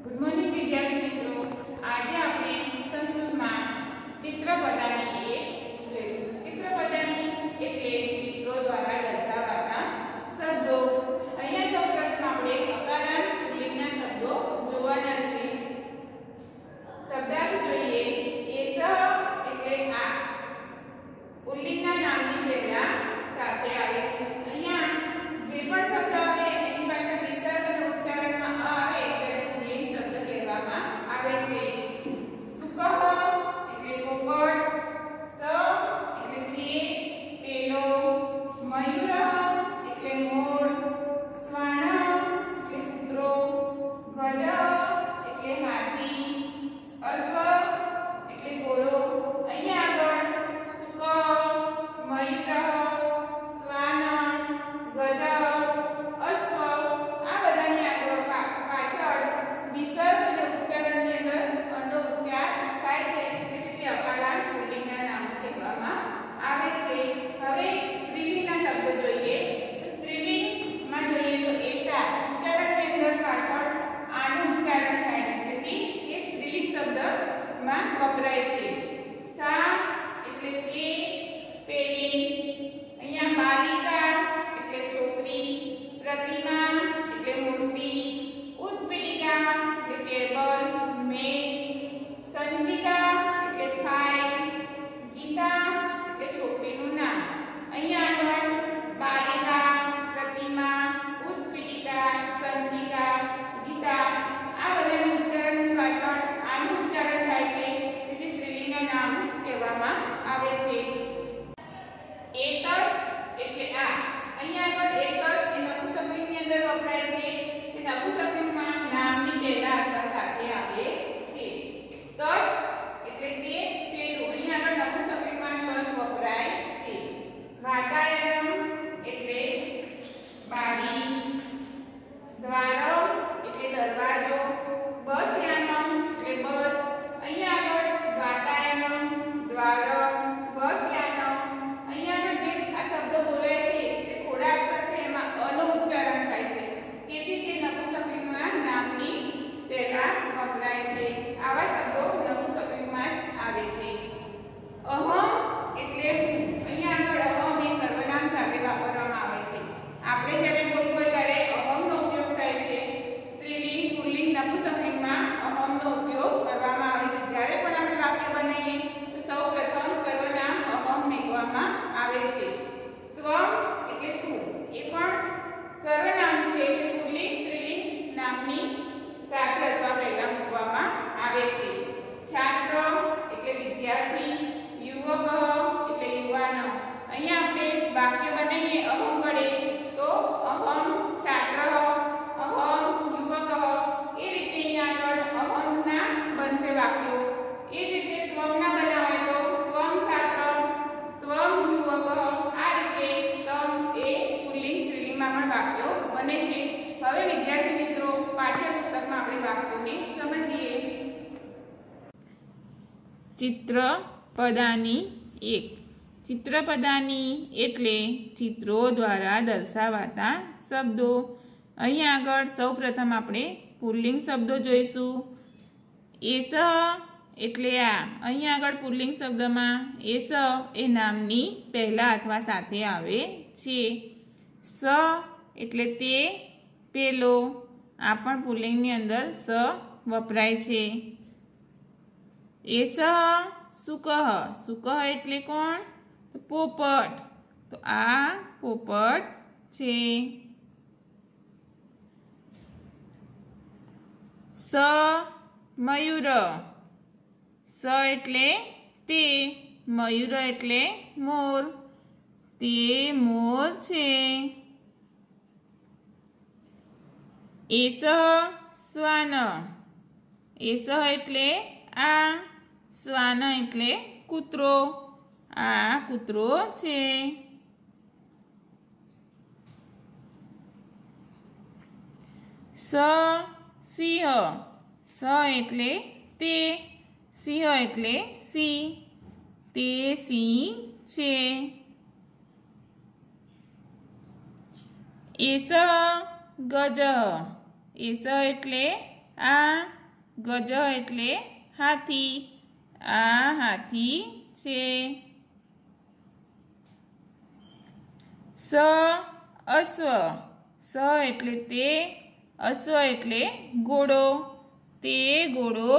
Good morning વિદ્યાર્થી મિત્રો, આજે આપણે સંસ્કૃતમાં ચિત્રપદાની એક જોઈશું। ચિત્રપદાની એટલે ચિત્રો દ્વારા દર્શાવાતા શબ્દો। અહીંયા સૌપ્રથમ આપણે અકારાંત પુલ્લિંગના શબ્દો જોવાના છે। શબ્દાર્થ જોઈએ। એસ એટલે આ પુલ્લિંગના નામની પહેલા સાથે આવે છે। અહીંયા જે પણ શબ્દ આવે એની પાછળ વિસર્ગ અને ઉચ્ચારણમાં અ આવે એટલે પુલ્લિંગ શબ્દ કહેવામાં આવે છે। સુકહ એટલે પોપટ, સ એટલે તે, પેલો, મયુર એટલે મોર, શ્વાન એટલે કૂતરો, ગજ એટલે હાથી, અશ્વ એટલે ઘોડો। અહીંયા આગળ સુક, મયુર, શ્વાન, ગજ, અશ્વ આ બધાની આગળ પાછળ વિસર્ગ અને ઉચ્ચારણની અંદર અનો ઉચ્ચાર થાય છે, તેથી તે અકારાંત પુલ્લિંગના નામ કહેવામાં આવે છે। હવે સ્ત્રીલિંગના શબ્દો જોઈએ તો સ્ત્રીલિંગમાં જોઈએ તો એસા ઉચ્ચારણની અંદર પાછળ આનું ઉચ્ચારણ થાય છે, તેથી એ સ્ત્રીલિંગ શબ્દમાં વપરાય છે। સા એટલે તે, પેલી, અહીંયા બાલિકા એટલે છોકરી, પ્રતિમા એટલે મૂર્તિ, ઉત્પીઠિકા એટલે ટેબલ, મેજ, સંચિકા એટલે ફાઇલ, ગીતા એટલે છોકરીનું નામ। અહીંયા આગળ બાલિકા, પ્રતિમા, ઉત્પીઠિકા, સંચિકા, ગીતા આ બધાનું ઉચ્ચારણ પાછળ આનું ઉચ્ચારણ થાય છે, તેથી સ્ત્રીલિંગના નામ કહેવામાં આવે છે। એતર એટલે આ અહીંયા આગળ એતર એ નપુંસકલિંગની અંદર વપરાય છે, તે નપુંસકલિંગમાં નામની પહેલા અથવા સાથે આવે છે। તર એટલે તે, પેલું અહીંયા આગળ નપુંસકલિંગમાં તર વપરાય છે। વાતાયનમ એટલે બારી, દ્વાર એટલે દરવાજો, બસયાનમ એટલે બસ। અહીંયા આગળ વાતાયનમ, દ્વાર, બસયાનમ અહીંયા આગળ જે આ શબ્દો બોલાય છે તે થોડા અક્ષર છે એમાં અનો ઉચ્ચારણ થાય છે, તેથી તે નપુંસકલિંગમાં નામની પહેલા વપરાય છે। આવા શબ્દો નપુંસકલિંગમાં જ આવે છે। અહમ એટલે અહીંયા આગળ અહમ એ સર્વનામ સાથે વાપરવામાં આવે છે। આપણે જ્યારે બોલવું હોય ત્યારે અહમનો ઉપયોગ થાય છે। સ્ત્રીલિંગ, પુલ્લિંગ, નપુંસકલિંગમાં અહમનો ઉપયોગ કરવામાં આવે છે। જ્યારે પણ આપણે વાક્ય બનાવીએ તો સૌપ્રથમ સર્વનામ અહમ મૂકવામાં આવે છે। ત્વમ એટલે તું એ પણ સર્વનામ છે, તે પુલ્લિંગ સ્ત્રીલિંગ નામની સાથે અથવા પહેલા મૂકવામાં આવે છે। છાત્ર એટલે વિદ્યાર્થી, યુવક એટલે યુવાન। અહીંયા આપણે વાક્ય બનાવીએ અહમ વડે તો અહમ છાત્ર, અહમ યુવક એ રીતે અહીંયા આગળ અહમના બનશે વાક્યો। એ જ રીતે ત્વમના બનાવાય તો ત્વમ છાત્ર, ત્વમ યુવક આ રીતે તમ એ પુલ્લિંગ સ્ત્રીલિંગમાં પણ વાક્યો બને છે। હવે વિદ્યાર્થી મિત્રો પાઠ્યપુસ્તકમાં આપણે વાક્યોને સમજીએ। ચિત્રપદાની એક ચિત્રપદાની એટલે ચિત્રો દ્વારા દર્શાવાતા શબ્દો। અહીંયા આગળ સૌપ્રથમ આપણે પુલ્લિંગ શબ્દો જોઈશું। એસ એટલે આ અહીંયા આગળ પુલ્લિંગ શબ્દમાં એસ એ નામની પહેલા અથવા સાથે આવે છે। સ એટલે તે, પેલો આ પણ પુલ્લિંગની અંદર સ વપરાય છે। એસ સુકહ, સુકહ એટલે કોણ? પોપટ, તો આ પોપટ છે। સ મયુર, સ એટલે તે, મયુર એટલે મોર, તે મોર છે। એસ શ્વાન, એસ એટલે આ, શ્વાન એટલે કૂતરો, આ કૂતરો છે। સ સિંહ, સ એટલે તે, સિંહ એટલે સિંહ, તે સિંહ છે। એસ ગજ, એસ એટલે आ गज एटले हाथी, आ हाथी छे। स अश्व, स एटले ते, अश्व एटले घोड़ो, ते घोड़ो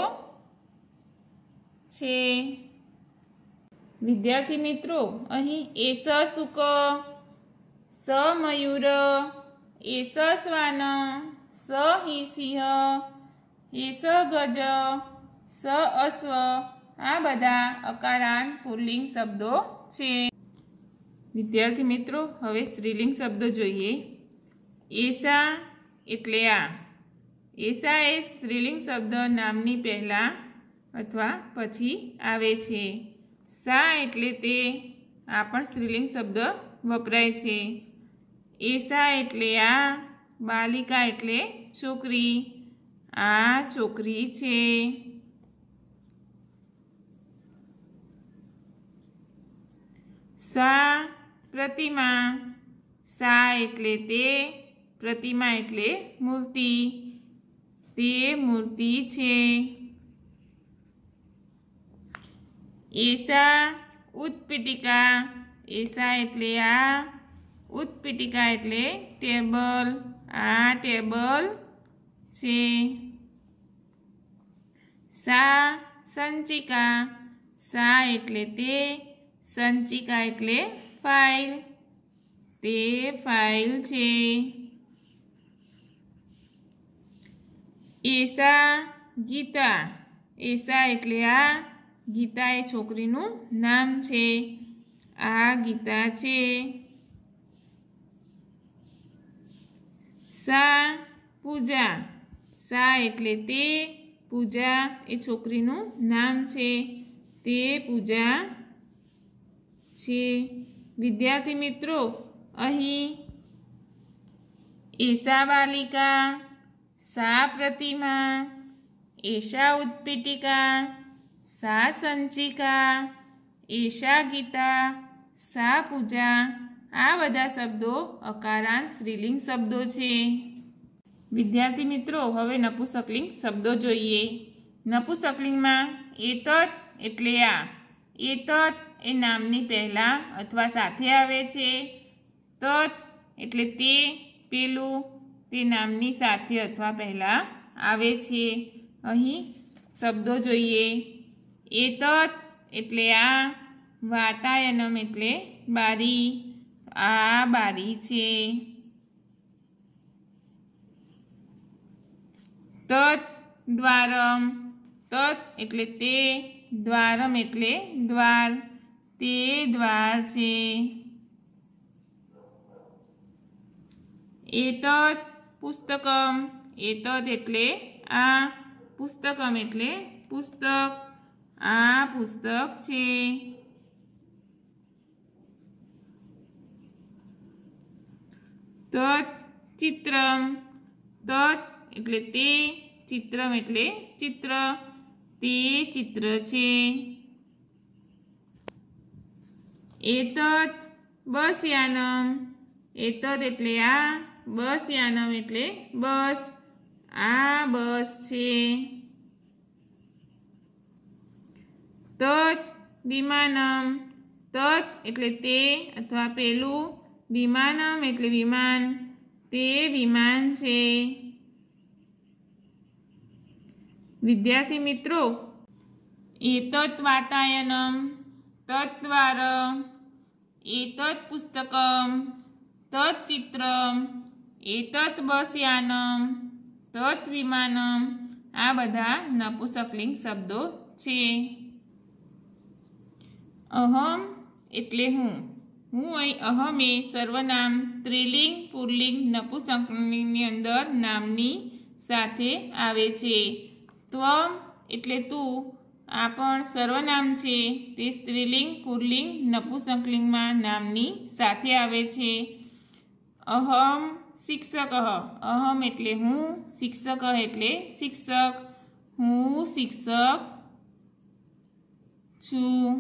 छे। विद्यार्थी मित्रों अहीं एस शुक, स मयूर, एस श्वान, स सिंह, एस गज, स अश्व आ बधा अकारांत पुल्लिंग शब्दों छे। विद्यार्थी मित्रों हवे स्त्रीलिंग शब्दों जोईए। एसा एटले आ, एसा ए स्त्रीलिंग शब्द नामनी पहला अथवा पछी आवे छे। सा एटले ते, आ पण स्त्रीलिंग शब्द वपराय छे। एसा एटले आ, बालिका एटले छोकरी, आ छोकरी छे। सा प्रतिमा, सा एटले ते, प्रतिमा एटले मूर्ति, ते मूर्ति छे। एसा उत्पीठिका, एसा एटले आ, उत्पीठिका एटले टेबल, आ टेबल छे। सा संचिका, सा एटले ते, संचिका एटले फाइल, ते फाइल छे। एसा गीता, एसा एटले आ, गीता ए छोकरीनुं नाम छे, आ गीता छे। सा पूजा, सा एटले ते, पूजा ए छोकरीनुं नाम छे, ते पूजा छे। विद्यार्थी मित्रों अहीं एसा बालिका, सा प्रतिमा, एसा उत्पीठिका, सा संचिका, एसा गीता, सा पूजा आ बधा शब्दों अकारांत स्त्रीलिंग शब्दों छे। विद्यार्थी मित्रों हवे नपुंसकलिंग शब्दों जोईए। नपुंसकलिंग में एतत् एटले आ, एतत् ए नामनी पहला अथवा साथे आवे छे। तत् एटले ते, पेलू, ते नामनी साथे अथवा पहला आवे छे। अहीं शब्दों जोईए। एतत् एटले आ, वातायनम एटले बारी, आ बारी छे। तत् द्वारम, तत् एटले ते, द्वारम एटले द्वार, ते द्वार छे। एतत् पुस्तकम, एतत् एटले आ, पुस्तकम एटले पुस्तक, आ पुस्तक छे। तत् चित्रम, तत् एटले ते, चित्रम एटले चित्र, ते चित्र छे। एतत् बसयानम, एतत् एटले आ, बसयानम एटले बस, आ बस छे। तत् विमानम, तत् एटले ते अथवा पेलू, विमानम एटले विमान, ते विमान छे। विद्यार्थी मित्रों एतत् वातायनम, तत् द्वार, एतत् पुस्तकम, तत् चित्रम, एतत् बसयानम, तत् विमानम आ बधा नपुंसकलिंग शब्दों छे। अहम एटले हूँ, हूँ अहीं अहम ए सर्वनाम स्त्रीलिंग पुल्लिंग नपुंसकलिंगनी अंदर नामनी साथे आवे छे। त्वम एटले तू, आ पण सर्वनाम छे, ते स्त्रीलिंग पुल्लिंग नपुंसकलिंग में नामनी साथे आवे छे। अहम शिक्षकः, अहम एटले हूँ, शिक्षक एटले शिक्षक, हूँ शिक्षक छूं।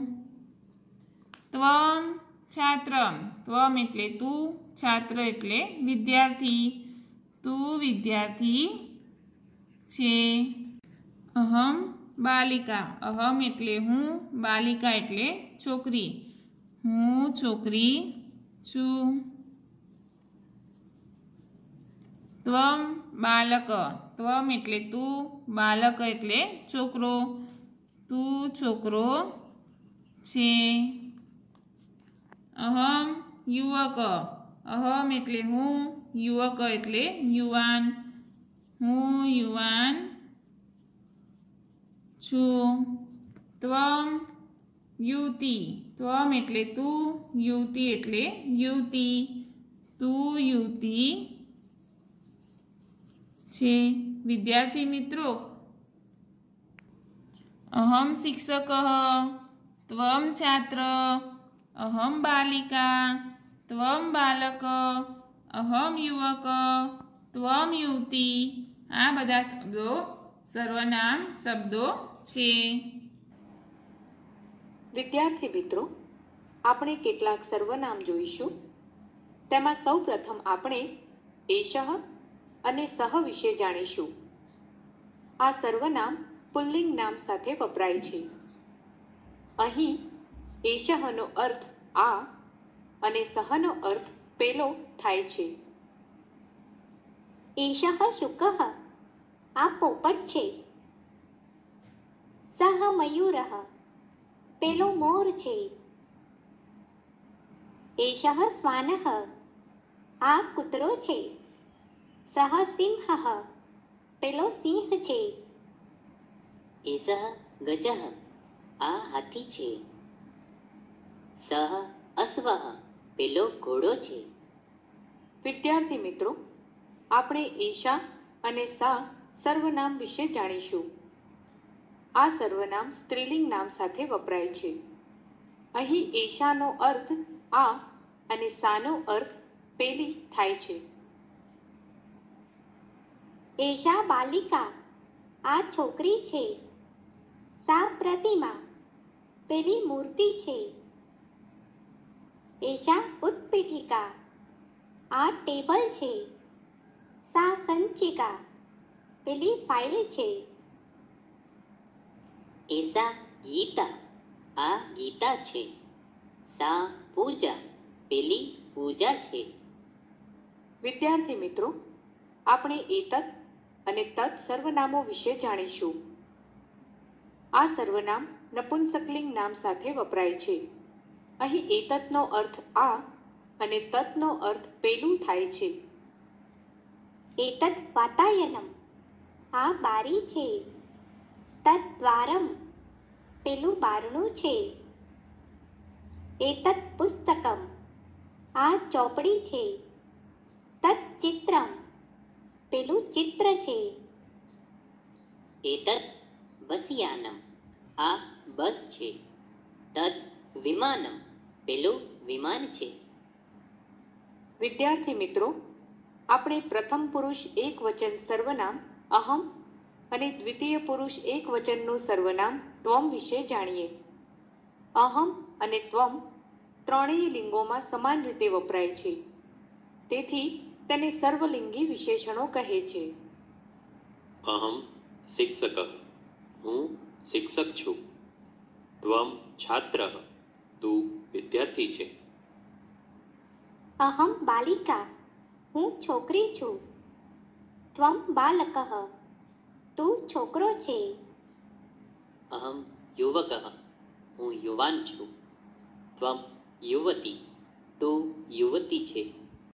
त्वम छात्रम, त्वम एटले तू, छात्र एटले विद्यार्थी, तू विद्यार्थी છે. અહમ બાલિકા, અહમ એટલે હું, બાલિકા એટલે છોકરી, હું છોકરી છું. ત્વમ બાલક, ત્વમ એટલે તું, બાલક એટલે છોકરો, તું છોકરો છે. અહમ યુવક, અહમ એટલે હું, યુવક એટલે યુવાન, હું યુવાન છું. ત્વમ યુવતી, ત્વમ એટલે તું, યુવતી એટલે યુવતી, તું યુવતી છે. વિદ્યાર્થી મિત્રો, અહમ શિક્ષક, ત્વમ છાત્ર, અહમ બાલિકા, ત્વમ બાલક, અહમ યુવક, ત્વમ યુવતી, આ બધા શબ્દો સર્વનામ શબ્દો છે. વિદ્યાર્થી મિત્રો, આપણે કેટલાક સર્વનામ જોઈશું. તેમાં સૌપ્રથમ આપણે એશઃ અને સહ વિશે જાણીશું. આ સર્વનામ પુલ્લિંગ નામ સાથે વપરાય છે. અહીં એશઃનો અર્થ આ અને સહનો અર્થ પેલો થાય છે. એશઃ શુકઃ, આ પોપટ છે. સહ મયુરઃ, પેલો મોર છે. એશઃ શ્વાનઃ, આ કૂતરો છે. સહ સિંહઃ, પેલો સિંહ છે. એષઃ ગજઃ, આ હાથી છે. સહ અશ્વઃ, પેલો ઘોડો છે. વિદ્યાર્થી મિત્રો, આપણે એશા અને સા સર્વનામ વિશે જાણીશું. આ સર્વનામ સ્ત્રીલિંગ નામ સાથે વપરાય છે. અહીં એશાનો અર્થ આ અને સાનો અર્થ પેલી થાય છે. એશા બાલિકા, આ છોકરી છે. સા પ્રતિમા, પેલી મૂર્તિ છે. એશા ઉત્પીઠિકા, આ ટેબલ છે. સા સંચિકા, પેલી ફાઇલ છે. એષા ગીતા, આ ગીતા છે. સા પૂજા, પેલી પૂજા છે. વિદ્યાર્થી મિત્રો, આપણે એતત અને તત સર્વનામો વિશે જાણીશું. આ સર્વનામ નપુંસકલિંગ નામ સાથે વપરાય છે. અહીં એતતનો અર્થ આ અને તતનો અર્થ પેલું થાય છે. એતત વાતાયનમ, આ બારી છે. તત દ્વારમ, પેલું બારણું છે. એતત પુસ્તકમ, આ ચોપડી છે. તત ચિત્રમ, પેલું ચિત્ર છે. એતત બસયાનમ, આ બસ છે. તત વિમાનમ, પેલું વિમાન છે. વિદ્યાર્થી મિત્રો, આપણે પ્રથમ પુરુષ એક વચન સર્વનામ અહમ અને દ્વિતીય પુરુષ એક વચનનું સર્વનામ ત્વમ વિશે જાણીએ. અહમ અને ત્વમ ત્રણેય લિંગોમાં સમાન રીતે વપરાય છે. તેથી તેને સર્વલિંગી વિશેષણો કહે છે. અહમ શિક્ષક, હું શિક્ષક છું. ત્વમ છાત્ર, તું વિદ્યાર્થી છે. અહમ બાલિકા, હું છોકરી છું. ત્વમ બાલકઃ, તું છોકરો છે. અહમ યુવકઃ, હું યુવાન છું. ત્વમ યુવતી, તું યુવતી છે.